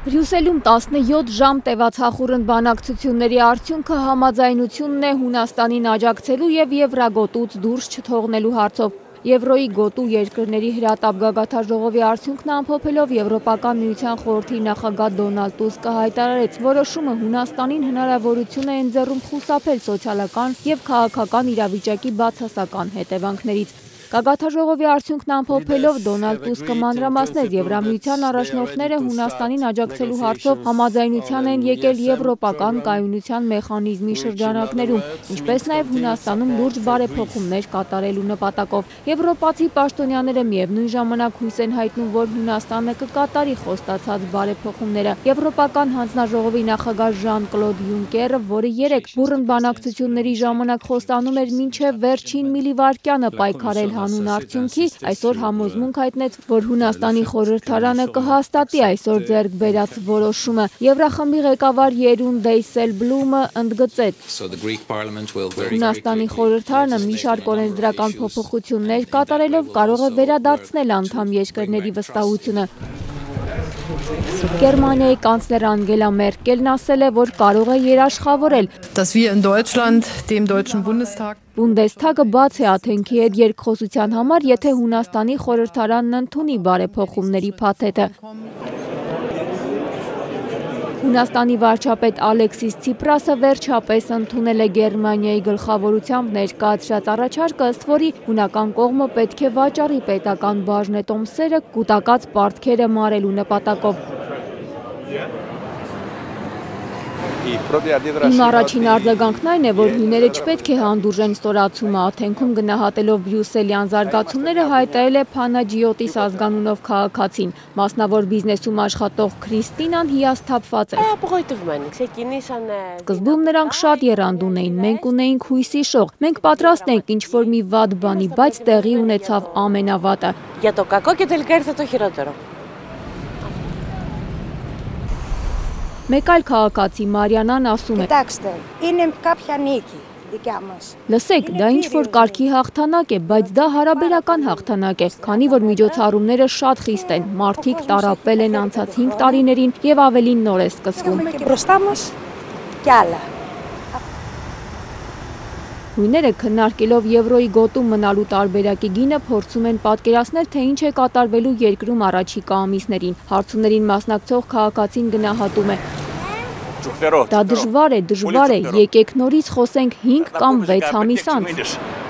Բրյուսելում 17 ժամ տևացախուռն բանակցությունների արդյունքը համաձայնությունն է Հունաստանին աջակցելու և Եվրագոտուց դուրս չթողնելու հարցով։ Եվրոյի գոտու երկրների հրատապ գագաթնաժողովի արդյունքն ամփոփելով Եվրոպական միության խորհրդի նախագահ Դոնալդ Տուսկը հայտարարեց, որոշումը Հունաստանին հնարավորություն է ընձեռում խուսափել սոցիալական և քաղաքական իրավիճակի բացասական հետևանքներից։ Գագաթնաժողովի արդյունքն ամփոփելով Դոնալդ Տուսկը մանրամասնեց Եվրամիության առաջնորդները Հունաստանին աջակցելու հարցով համաձայնության են եկել եվրոպական կայունության մեխանիզմի շրջանակներում, ինչպես նաև Հունաստանում լուրջ բարեփոխումներ կատարելու նպատակով։ Եվրոպացի պաշտոնյաները միևնույն ժամանակ հույս են հայտնում, որ Հունաստանը կկատարի խոստացած բարեփոխումները։ Եվրոպական հանձնաժողովի նախագահ Ժան-Կլոդ Յունկերը, որը երեկ բուռն բանակցությունների ժամանակ խոստանում էր մինչև վերջին միլիվայրկյանը պայքարել հանուն արդյունքի, այսօր համոզմունք հայտնեց, որ Հունաստանի խորհրդարանը կհաստատի այսօր ձեռք բերած որոշումը։ Եվրախմբի ղեկավար Երուն Դեյսելբլումը ընդգծեց. Հունաստանի խորհրդարանը մի շարք օրենսդրական փոփոխություններ կատարելով կարող է վերադարձնել անդամ երկրների վստահությունը։ Գերմանիայի կանցլեր Անգելա Մերկելն ասել է, որ կարող է երաշխավորել, Բունդեսթագը բաց է Աթենքի հետ երկխոսության համար, եթե Հունաստանի խորհրդարանն ընդունի բարեփոխումների փաթեթը։ Հունաստանի վարչապետ Ալեքսիս Ցիպրասը վերջապես ընդունել է Գերմանիայի գլխավորությամբ ներկայացրած առաջարկը, ըստ որի հունական կողմը պետք է վաճառի պետական բաժնետոմսերը կուտակած պարտքերը մարելու նպատակով։ Իմ առաջին արձագանքն այն է, որ հույները չպետք է հանդուրժեն ստորացումը, Աթենքում գնահատելով բրյուսելյան զարգացումները հայտարարել է Փանաջիոտիս ազգանունով քաղաքացին, մասնավոր բիզնեսում աշխատող Քրիստինան հիասթափված է։ Սկզբում նրանք շատ եռանդուն էին, մենք ունեինք հույսի շող, մենք պատրաստ ենք ինչ-որ մի վատ բանի, բայց տեղի ունեցավ ամենավատը։ Մեկ այլ քաղաքացի Մարիանան ասում է. Լսեք, դա ինչ-որ կարգի հաղթանակ է, բայց դա հարաբերական հաղթանակ է, քանի որ միջոցառումները շատ խիստ են, մարդիկ տառապել են անցած 5 տարիներին և ավելին նոր է սկսվում։ Հույները քննարկելով Եվրոյի գոտում մնալու տարբերակի գինը փորձում են պատկերացնել, թե ինչ է կատարվելու երկրում առաջիկա ամիսներին։ Հարցումներին մասնակցող քաղաքացին գնահատում է. Դա դժվար է, եկեք նորից խոսենք 5 կամ 6 ամիս անց։